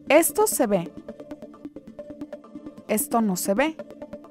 Esto se ve. Esto no se ve.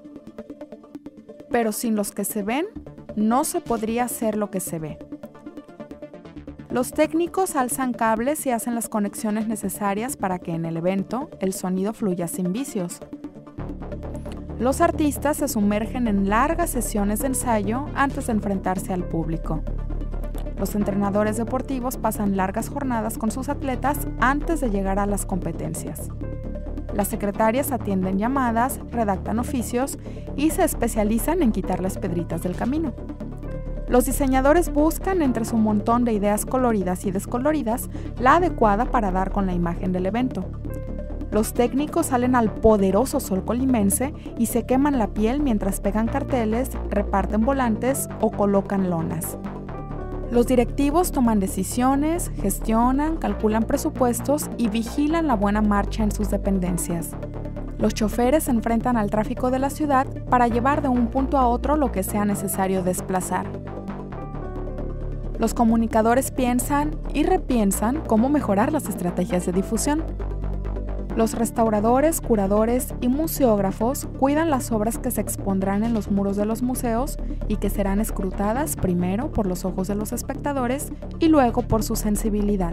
Pero sin los que se ven, no se podría hacer lo que se ve. Los técnicos alzan cables y hacen las conexiones necesarias para que en el evento el sonido fluya sin vicios. Los artistas se sumergen en largas sesiones de ensayo antes de enfrentarse al público. Los entrenadores deportivos pasan largas jornadas con sus atletas antes de llegar a las competencias. Las secretarias atienden llamadas, redactan oficios y se especializan en quitar las piedritas del camino. Los diseñadores buscan entre su montón de ideas coloridas y descoloridas la adecuada para dar con la imagen del evento. Los técnicos salen al poderoso sol colimense y se queman la piel mientras pegan carteles, reparten volantes o colocan lonas. Los directivos toman decisiones, gestionan, calculan presupuestos y vigilan la buena marcha en sus dependencias. Los choferes se enfrentan al tráfico de la ciudad para llevar de un punto a otro lo que sea necesario desplazar. Los comunicadores piensan y repiensan cómo mejorar las estrategias de difusión. Los restauradores, curadores y museógrafos cuidan las obras que se expondrán en los muros de los museos y que serán escrutadas primero por los ojos de los espectadores y luego por su sensibilidad.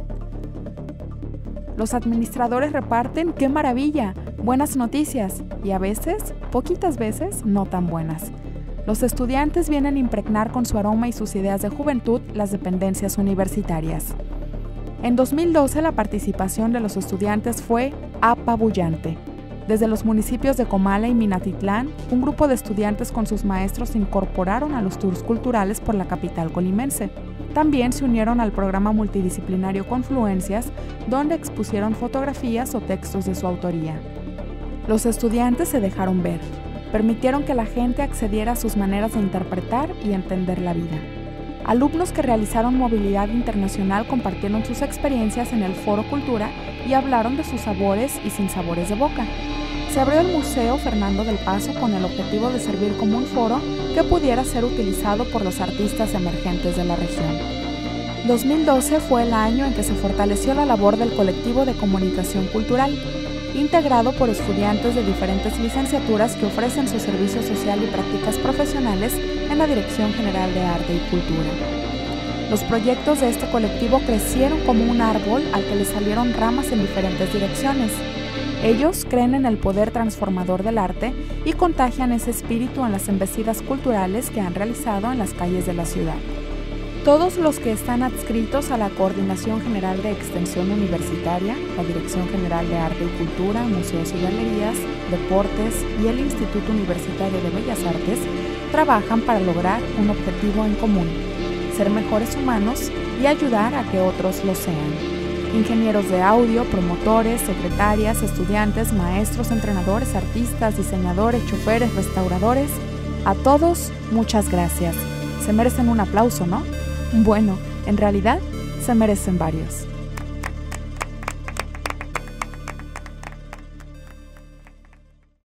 Los administradores reparten ¡qué maravilla!, buenas noticias y a veces, poquitas veces, no tan buenas. Los estudiantes vienen a impregnar con su aroma y sus ideas de juventud las dependencias universitarias. En 2012 la participación de los estudiantes fue apabullante. Desde los municipios de Comala y Minatitlán, un grupo de estudiantes con sus maestros se incorporaron a los tours culturales por la capital colimense. También se unieron al programa multidisciplinario Confluencias, donde expusieron fotografías o textos de su autoría. Los estudiantes se dejaron ver. Permitieron que la gente accediera a sus maneras de interpretar y entender la vida. Alumnos que realizaron movilidad internacional compartieron sus experiencias en el Foro Cultura y hablaron de sus sabores y sinsabores de boca. Se abrió el Museo Fernando del Paso con el objetivo de servir como un foro que pudiera ser utilizado por los artistas emergentes de la región. 2012 fue el año en que se fortaleció la labor del colectivo de comunicación cultural, integrado por estudiantes de diferentes licenciaturas que ofrecen su servicio social y prácticas profesionales en la Dirección General de Arte y Cultura. Los proyectos de este colectivo crecieron como un árbol al que le salieron ramas en diferentes direcciones. Ellos creen en el poder transformador del arte y contagian ese espíritu en las embestidas culturales que han realizado en las calles de la ciudad. Todos los que están adscritos a la Coordinación General de Extensión Universitaria, la Dirección General de Arte y Cultura, Museos y Galerías, Deportes y el Instituto Universitario de Bellas Artes trabajan para lograr un objetivo en común: ser mejores humanos y ayudar a que otros lo sean. Ingenieros de audio, promotores, secretarias, estudiantes, maestros, entrenadores, artistas, diseñadores, choferes, restauradores, a todos, muchas gracias. Se merecen un aplauso, ¿no? Bueno, en realidad, se merecen varios.